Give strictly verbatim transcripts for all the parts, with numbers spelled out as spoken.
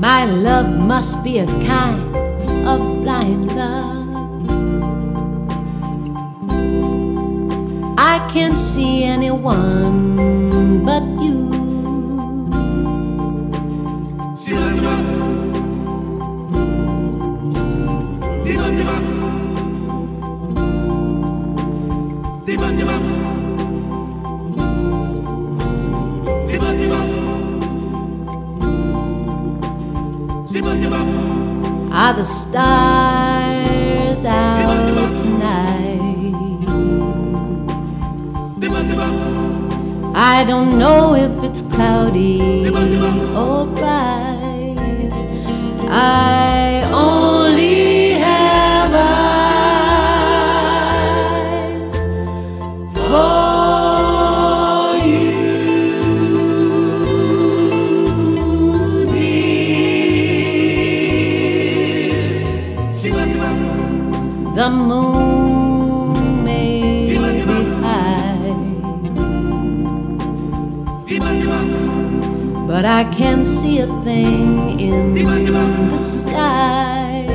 My love must be a kind of blind love. I can't see anyone but you. Are the stars out tonight? I don't know if it's cloudy or bright. I only have eyes for you, dear. The moon may be high, but I can't see a thing in the sky.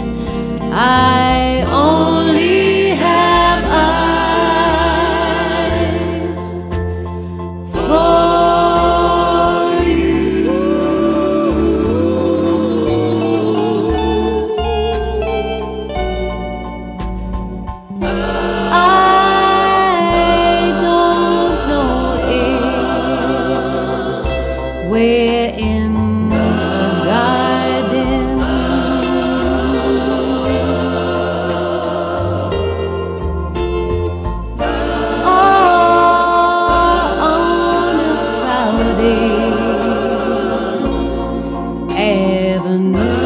I only have eyes for you. I don't know if we're in a garden or on a crowded avenue.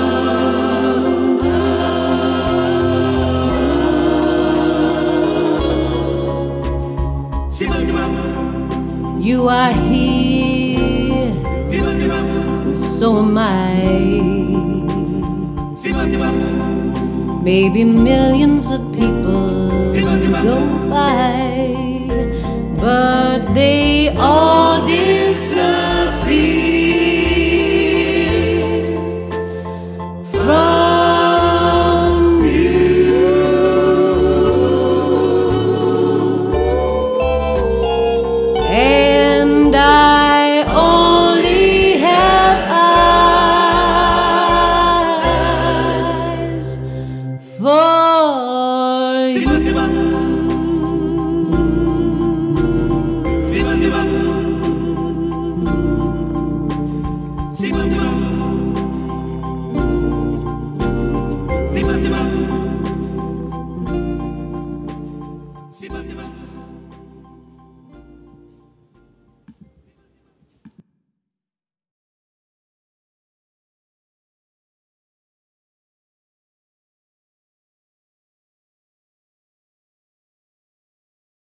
You are here, so am I. Maybe millions of people go by, but they all disappear from view. And I only have eyes for you. Simon,